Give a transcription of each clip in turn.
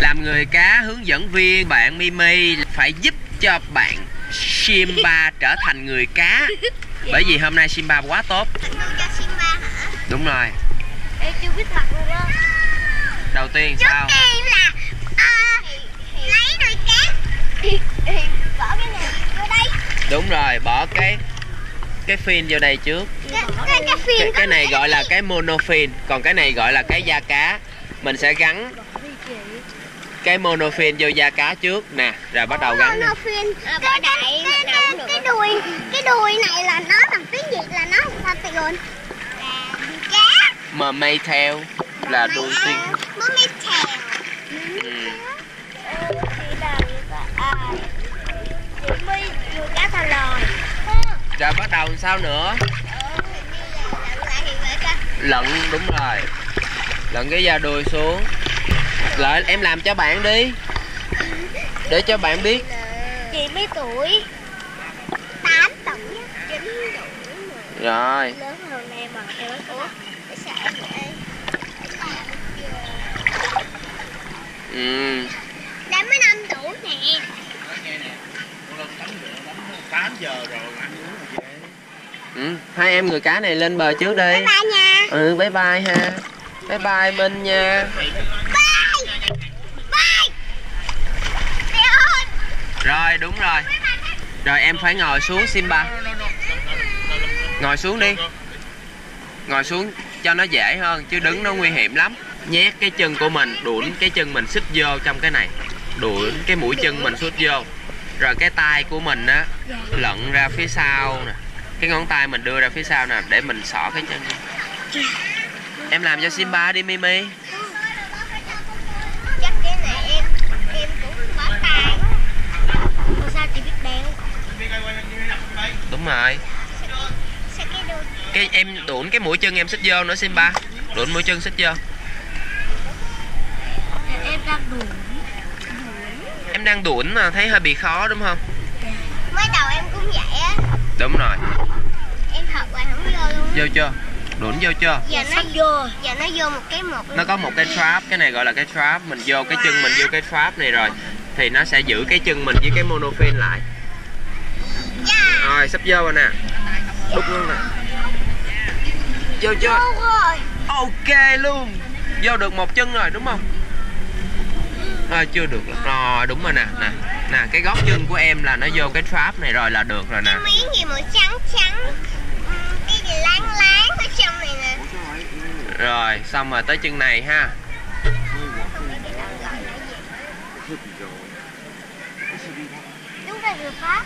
Làm người cá hướng dẫn viên, bạn Mimi phải giúp cho bạn Simba trở thành người cá. Bởi vì hôm nay Simba quá tốt. Đúng rồi. Em chưa biết mặt luôn đó. Đầu tiên sao? Trước tiên là lấy đuôi cá thì bỏ cái này vô đây. Đúng rồi, bỏ cái fin vô đây trước. Cái này gọi là cái monofin, còn cái này gọi là cái da cá. Mình sẽ gắn cái monofin vô da cá trước nè, rồi bắt đầu gắn. Monofin. Cái đuôi này là nó bằng tiếng Việt là nó là tiền là đuôi cá. Mermaid tail là đuôi tiên. Mermaid tail. Đuôi cá thả lòi. Rồi bắt đầu sao nữa? Lận, đúng rồi. Lận cái da đuôi xuống. Lại em làm cho bạn đi, để cho bạn biết. Chị mấy tuổi? 8 tuổi, 9 tuổi. Rồi. Lớn hơn em mà em nói ủa sao em vậy? Đã mới 5 tuổi nè. 8 giờ rồi ăn uống rồi về. Hai em người cá này lên bờ trước đi. Bye bye nha. Bye bye ha. Bye bye Minh nha. Rồi đúng rồi. Rồi em phải ngồi xuống Simba. Ngồi xuống đi. Ngồi xuống cho nó dễ hơn, chứ đứng nó nguy hiểm lắm. Nhét cái chân của mình, đuổi cái chân mình xích vô trong cái này. Đuổi cái mũi chân mình xích vô. Rồi cái tay của mình á lận ra phía sau nè. Cái ngón tay mình đưa ra phía sau nè, để mình xỏ cái chân. Em làm cho Simba đi Mimi. Chắc cái này em cũng bó tay. Sao chị biết đeo? Đúng rồi. Cái em đuổi cái mũi chân em xích vô nữa Simba. Đuổi mũi chân xích vô. Em đang đuổi. Em đang đuổi mà thấy hơi bị khó đúng không? Mới đầu em cũng vậy á. Đúng rồi. Em thật là không vô luôn. Vô chưa? Đuổi vô chưa? Giờ nó vô. Giờ nó vô một cái một. Nó có một cái trap, cái này gọi là cái trap. Mình vô cái chân mình vô cái trap này rồi thì nó sẽ giữ cái chân mình với cái monofin lại. Rồi sắp vô rồi nè. Đút luôn nè. Vô chưa? Rồi. Ok luôn. Vô được một chân rồi đúng không? Chưa được. Rồi đúng rồi nè. Nè cái gót chân của em là nó vô cái trap này rồi là được rồi nè. Cái miếng gì màu trắng trắng. Cái gì láng láng ở trong này nè. Rồi xong rồi tới chân này ha. Đúng là người Pháp.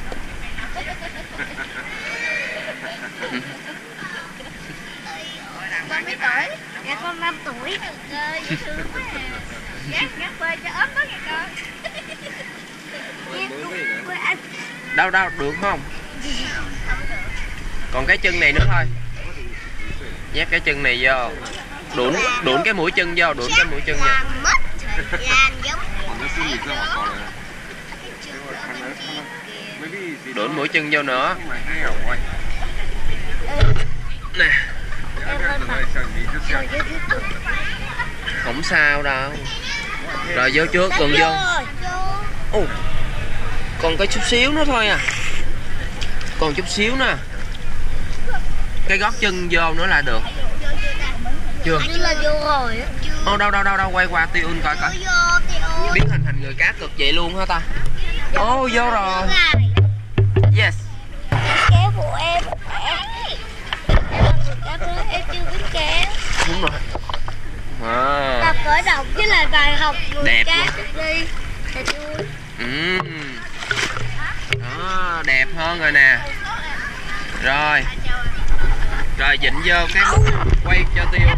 Con mấy tuổi? Dạ con 5 tuổi. Gác bơi cho ốm đó kìa con. Đâu được không? Còn cái chân này nữa thôi. Nhét cái chân này vô. Đuổi cái mũi chân vô, đuổi cái mũi chân vô. Đuổi mũi chân vô nữa. Nè. Không sao đâu. Rồi vô trước, gần vô. Còn cái chút xíu nữa thôi à. Còn chút xíu nè. Cái gót chân vô nữa là được. Chưa? Như là vô rồi á. Đâu quay qua Tiêu coi coi. Biến thành người cá cực vậy luôn hả ta? Vô rồi. Yes. Kéo của em. Em chưa biết kéo. Đúng rồi. Tập khởi động chứ là bài học người đẹp cá luôn. đi. Thật vui. Đó, đẹp hơn rồi nè. Rồi dịnh vô cái quay cho Tiêu.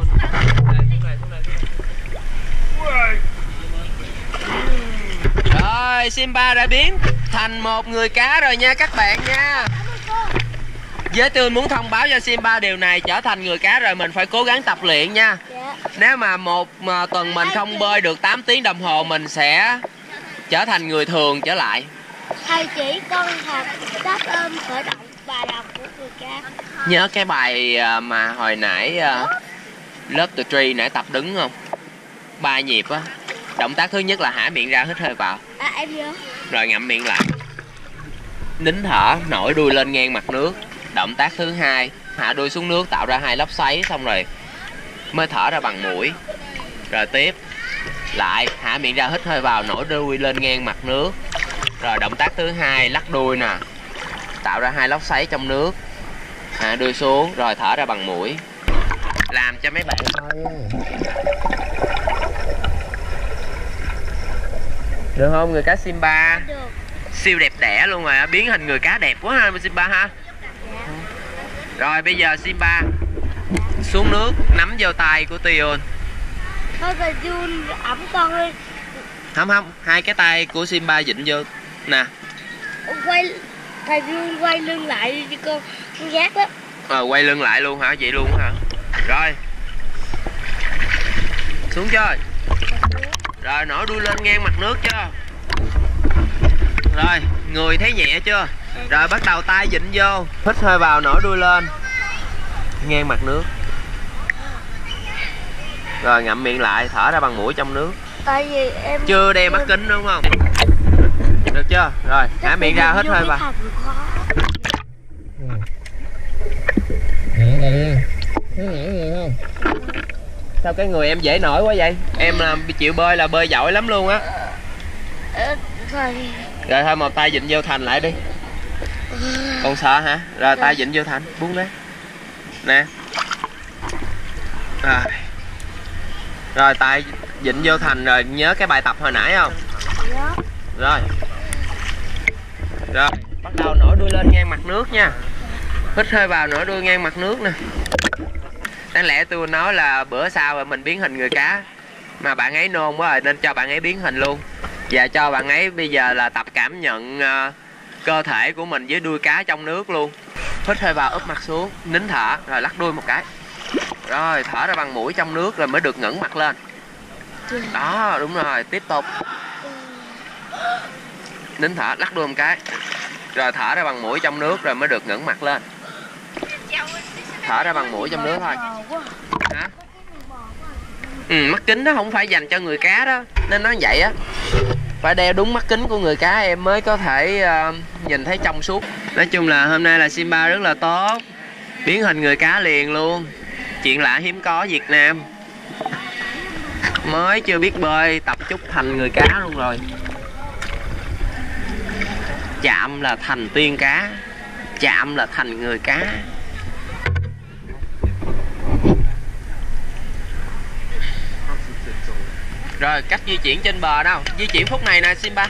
Rồi Simba đã biến thành một người cá rồi nha các bạn nha. Với Tươi muốn thông báo cho Simba điều này, trở thành người cá rồi mình phải cố gắng tập luyện nha. Nếu mà một tuần mình không bơi được 8 tiếng đồng hồ mình sẽ trở thành người thường trở lại. Thầy chỉ con học đáp khởi động bài đọc của người cá. Nhớ cái bài mà hồi nãy Love the Tree nãy tập đứng không? 3 nhịp á. Động tác thứ nhất là hả miệng ra, hít hơi vào. Em nhớ. Rồi ngậm miệng lại. Nín thở, nổi đuôi lên ngang mặt nước. Động tác thứ hai, hạ đuôi xuống nước tạo ra 2 lốc xoáy, xong rồi mới thở ra bằng mũi. Rồi tiếp lại hạ miệng ra, hít hơi vào, nổi đuôi lên ngang mặt nước. Rồi động tác thứ hai, lắc đuôi nè, tạo ra 2 lốc xoáy trong nước. Hạ đuôi xuống rồi thở ra bằng mũi. Làm cho mấy bạn coi. Được không người cá Simba? Được. Siêu đẹp đẽ luôn rồi, biến hình người cá đẹp quá ha Simba ha. Rồi bây giờ Simba xuống nước nắm vô tay của Tion. Thôi thầy Jun ẩm con ơi. Không, 2 cái tay của Simba vịnh vô nè. Quay thầy Jun quay lưng lại đi con giác đó. Quay lưng lại luôn hả? Vậy luôn hả? Rồi xuống chơi. Rồi nổi đuôi lên ngang mặt nước chưa? Rồi người thấy nhẹ chưa? Rồi bắt đầu tay vịnh vô, hít hơi vào, nổi đuôi lên ngang mặt nước. Rồi ngậm miệng lại, thở ra bằng mũi trong nước. Tại vì em Chưa đeo mắt kính đúng không? Được chưa? Rồi hả miệng ra, hít hơi vào. Sao cái người em dễ nổi quá vậy? Em là chịu bơi là bơi giỏi lắm luôn á. Rồi thôi một tay vịnh vô thành lại đi. Còn sợ hả? Rồi tay vịnh vô thành, buông đấy. Nè. Rồi tay vịnh vô thành, rồi nhớ cái bài tập hồi nãy không? Rồi. Rồi bắt đầu nổi đuôi lên ngang mặt nước nha. Hít hơi vào, nổi đuôi ngang mặt nước nè. Đáng lẽ tôi nói là bữa sau rồi mình biến hình người cá, mà bạn ấy nôn quá rồi nên cho bạn ấy biến hình luôn. Và cho bạn ấy bây giờ là tập cảm nhận cơ thể của mình với đuôi cá trong nước luôn. Hít hơi vào, úp mặt xuống, nín thở, rồi lắc đuôi một cái. Rồi thở ra bằng mũi trong nước rồi mới được ngẩng mặt lên. Đó, đúng rồi, tiếp tục. Nín thở, lắc đuôi một cái. Rồi thở ra bằng mũi trong nước rồi mới được ngẩng mặt lên. Thở ra bằng mũi trong nước thôi. Hả? Mắt kính đó không phải dành cho người cá đó, nên nó vậy á. Phải đeo đúng mắt kính của người cá em mới có thể nhìn thấy trong suốt. Nói chung là hôm nay là Simba rất là tốt, biến hình người cá liền luôn. Chuyện lạ hiếm có Việt Nam. Mới chưa biết bơi tập chút thành người cá luôn rồi. Chạm là thành tiên cá, chạm là thành người cá. Rồi cách di chuyển trên bờ đâu? Di chuyển phút này nè Simba.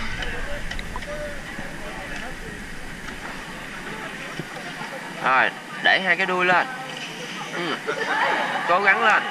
Rồi để 2 cái đuôi lên. Cố gắng lên.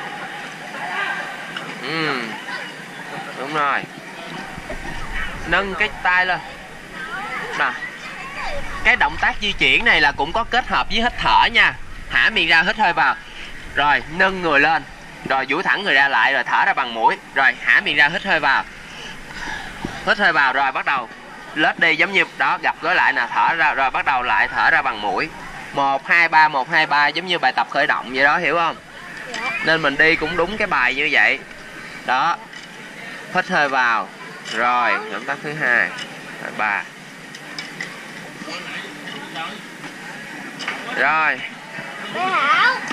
Đúng rồi. Nâng cái tay lên nè. Cái động tác di chuyển này là cũng có kết hợp với hít thở nha. Hả miệng ra, hít hơi vào. Rồi nâng người lên. Rồi duỗi thẳng người ra lại, rồi thở ra bằng mũi. Rồi hả miệng ra, hít hơi vào. Hít hơi vào rồi bắt đầu lết đi, giống như đó, gập gối lại nè, thở ra rồi bắt đầu lại thở ra bằng mũi. 1 2 3 1 2 3 giống như bài tập khởi động vậy đó, hiểu không? Nên mình đi cũng đúng cái bài như vậy. Đó. Hít hơi vào. Rồi, động tác thứ 2, 3. Rồi.